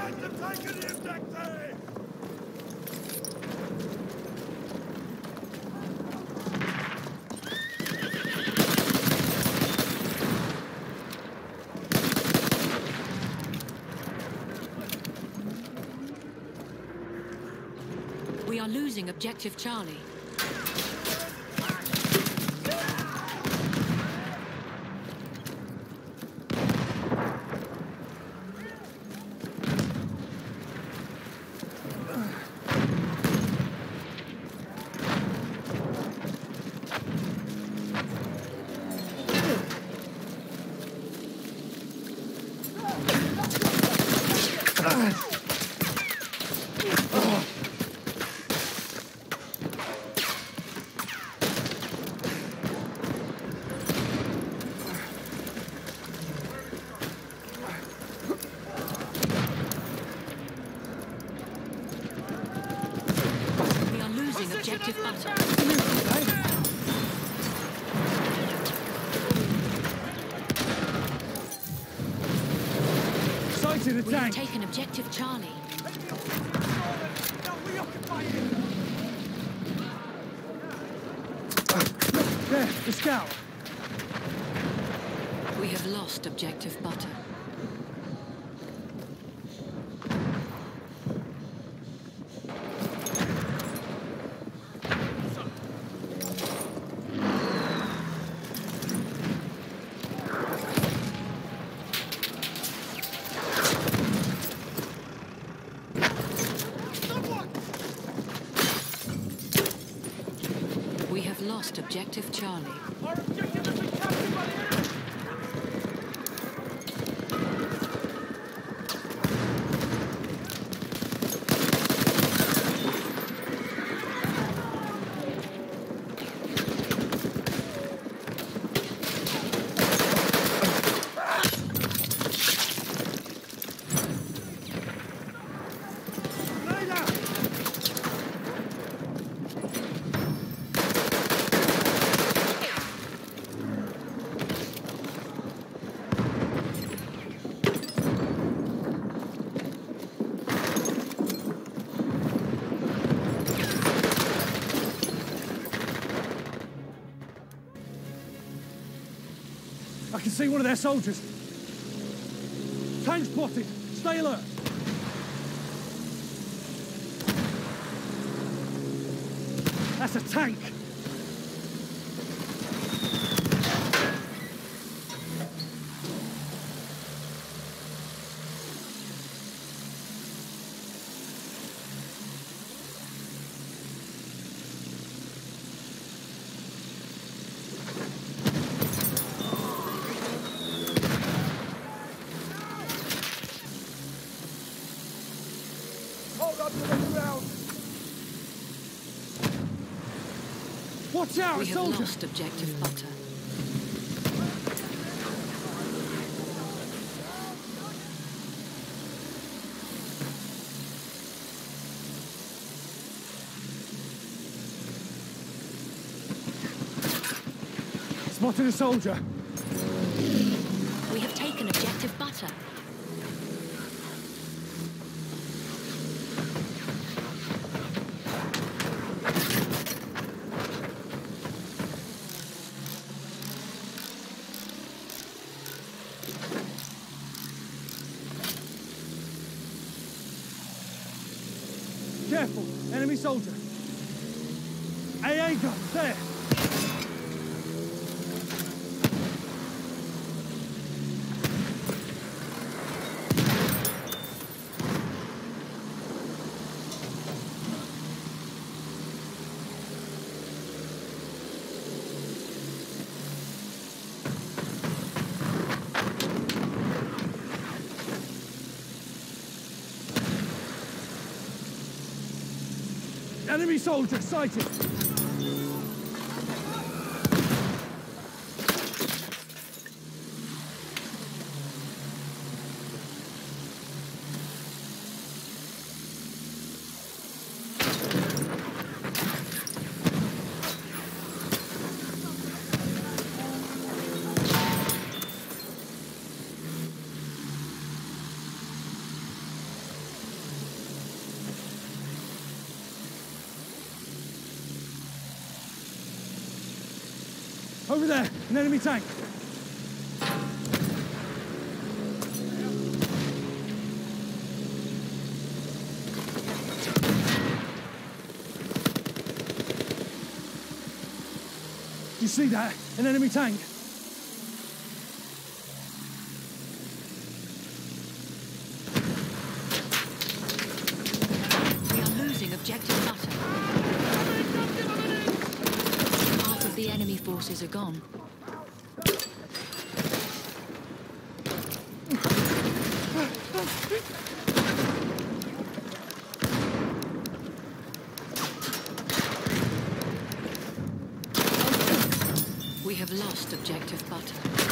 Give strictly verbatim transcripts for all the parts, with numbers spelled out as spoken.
We are losing Objective Charlie. Objective butter. Sighted a We tank. have taken Objective Charlie. There, the scout. We have lost Objective butter. We have lost Objective Charlie. Our objective has been captured by the enemy! I can see one of their soldiers. Tank spotted. Stay alert. That's a tank. Hold up to the ground! Watch out, We a have soldier. lost Objective butter. Spotted a soldier. We have taken Objective butter. Careful, enemy soldier. A A gun, there. Enemy soldier sighted. Over there, an enemy tank. Do you see that? An enemy tank. We are losing objective butter. Half of the enemy forces are gone. We have lost objective butter.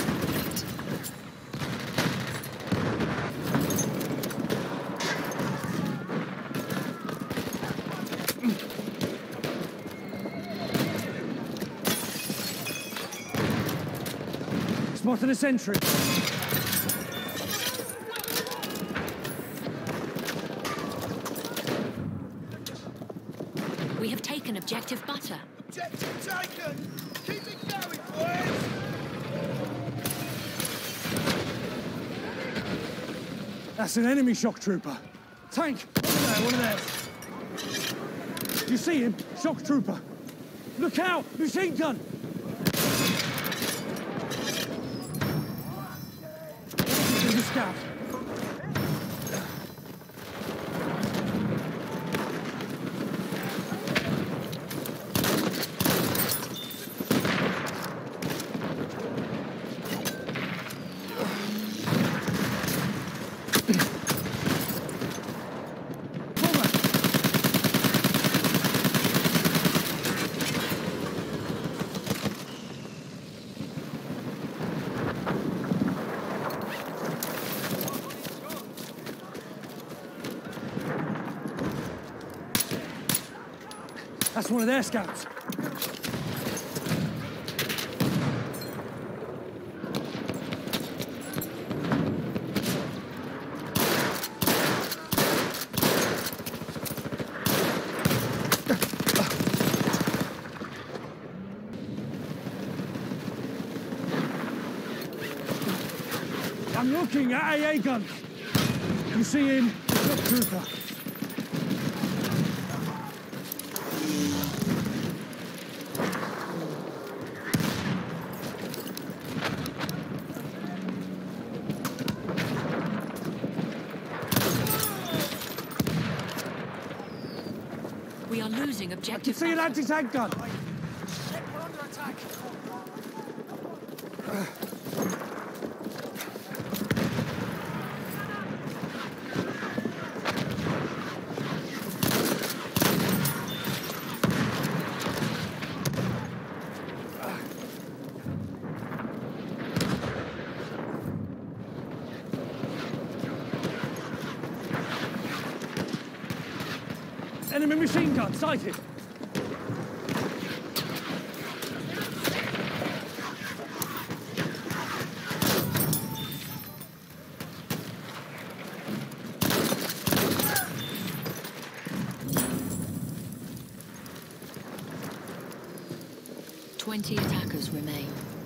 Spotted a sentry. We have taken objective butter. Objective taken! Keep it going, boys! That's an enemy shock trooper. Tank! Over there, one of theirs. Do you see him? Shock trooper. Look out! Machine gun! There's a scout. That's one of their scouts. I'm looking at A A guns. You see him? Shock trooper. We are losing You objective see an butter. anti-tank gun. Shit, we're under attack! Enemy machine gun sighted. Twenty attackers remain.